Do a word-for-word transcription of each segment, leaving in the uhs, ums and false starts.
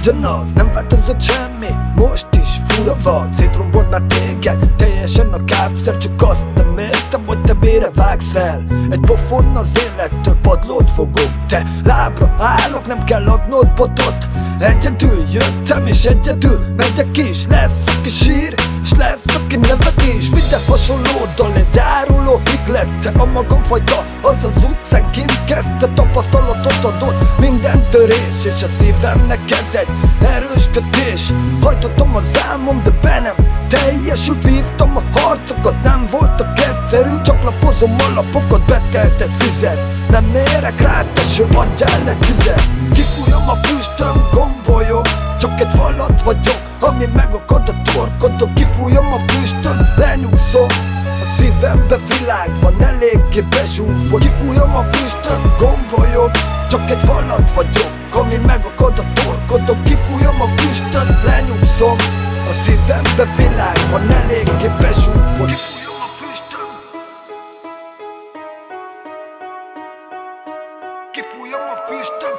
ugyanaz, nem változott semmi, most is fura vagy. Szétrombolt már téged, teljesen a kápszer, csak azt nem értem, hogy te mire vágsz fel. Egy pofon az élettől padlót fogok, te lábra állok, nem kell adnod botot. Egyedül jöttem és egyedül megyek is, lesz aki sír, és lesz aki nevet is. Minden hasonlódon egy áruló higlette a magam fajta, az az utcán kint kezdte, tapasztalatot adott minden törés, és a szívemnek ez egy erős kötés. Hajtottam az álmom, de be nem teljesült, vívtam a harcokat, nem voltak egyszerű, csak lapozom a lapokat, betelted fizet. Nem mérek rá, teső, adjál egy tüzet. Kifújom a füstöm, gombolyok, csak egy falat vagyok, ami megakad a torkodon. Kifújom a füstöm, lenyugszom, a szívembe világ van eléggé bezsúfolva. Kifújom a füstöm, gombolyok, csak egy falat vagyok, ami megakad a torkodon. Kifújom a füstöm, lenyugszom, a szívembe világ van eléggé bezsúfolva. Kifújom a füstöm, kifújom a füstöm.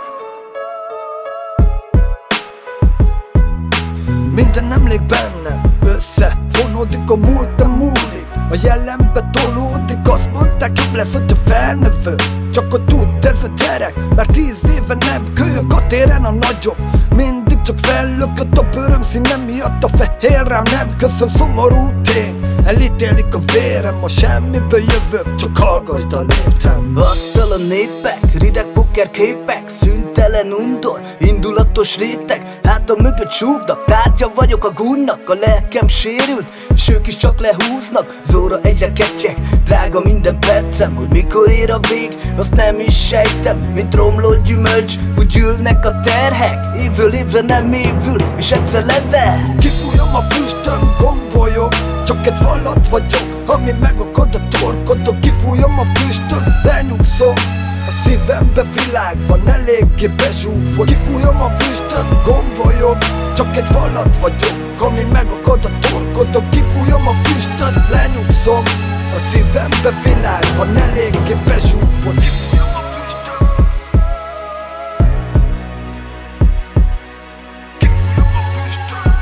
Minden emlék bennem összefonódik, a múltam múlik, a jelenbe tolódik. Azt mondták, jobb lesz, hogyha felnövő, csak hogy tud ez a gyerek, már tíz éve nem kölyök a téren a nagyobb. Mindig csak fellökött a bőröm színe miatt, a fehér rám nem köszön, szomorú tény. Elítélik a vérem, ma semmiből jövök, csak hallgassd a léptem. Asztal a népek, rideg poker képek, szüntelen undor, indulatos réteg, hátam mögött súgnak, tárgya vagyok a gúnynak, a lelkem sérült, s ők is csak lehúznak, zóra egyre ketyeg, drága minden percem, hogy mikor ér a vég, azt nem is sejtem, mint romlott gyümölcs, úgy ülnek a terhek, évről évre nem évül, és egyszer lever. Kifújom a füstöm, gombolyok, csak egy falat vagyok, ami megakad a torkodon. Kifújom a füstöm, lenyugszom, a szívembe világ van eléggé bezsúfolva. Kifújom a füstöm, gombolyok, csak egy falat vagyok, ami megakad a torkodon. Kifújom a füstöm, lenyugszom, a szívembe világ van eléggé bezsúfolva. Kifújom a füstöm, kifújom a füstöm.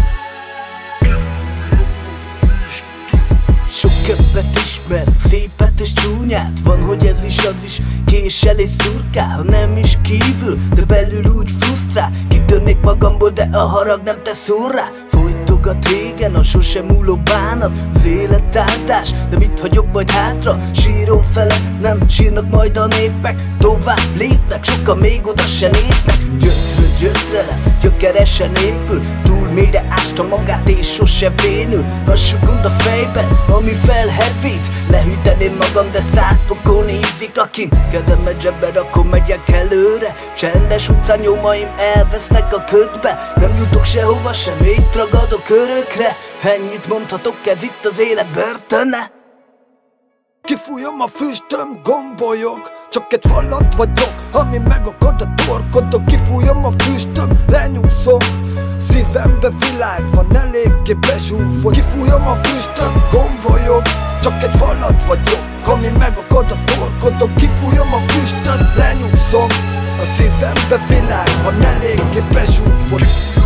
Sok követ ismer, szépet és csúnyát, van, hogy ez is az is, késsel és szurkál, ha nem is kívül, de belül úgy frusztrál. Kitörnék magamból, de a harag nem tesz urrá. Folytogat régen a sosem múló bánat, az élet áldás, de mit hagyok majd hátra? Sírom fele, nem sírnak majd a népek, tovább lépnek, sokan még oda se néznek. Gyötről gyötre le, gyökeresen épül, túl mélyre ásta magát és sose vénül. Lassú gond a fejben, ami felhevít, lehűteném magam, de száz fokon ízik a kint. Kezemet zsebbe rakom, megyek előre, csendes utcán nyomaim elvesznek a ködbe. Nem jutok sehova sem, itt ragadok örökre, ennyit mondhatok, ez itt az élet börtöne. Kifújom a füstöm, gombolyok, csak egy falat vagyok, ami megakad a torkodon. Kifújom a füstöm, lenyugszom, szívembe világ van eléggé bezsúfolva. Kifújom a füstöm, gombolyok, csak egy falat vagyok, ami megakad a torkodon. Kifújom a füstöm, lenyugszom, a szívembe világ van eléggé bezsúfolva.